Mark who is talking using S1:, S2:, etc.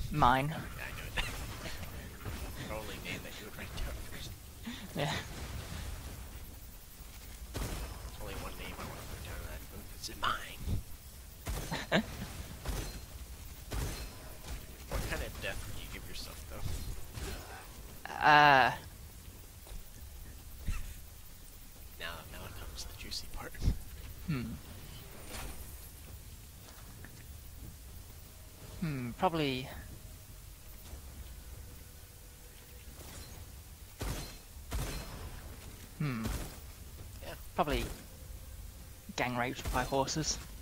S1: Mine.
S2: Yeah, I knew it. The only name that you would write down first.
S1: Yeah.
S2: There's only one name I want to put down in that book. It's mine. What kind of death would you give yourself, though? Now comes the juicy part.
S1: Probably.
S2: Yeah.
S1: Probably gang raped by horses.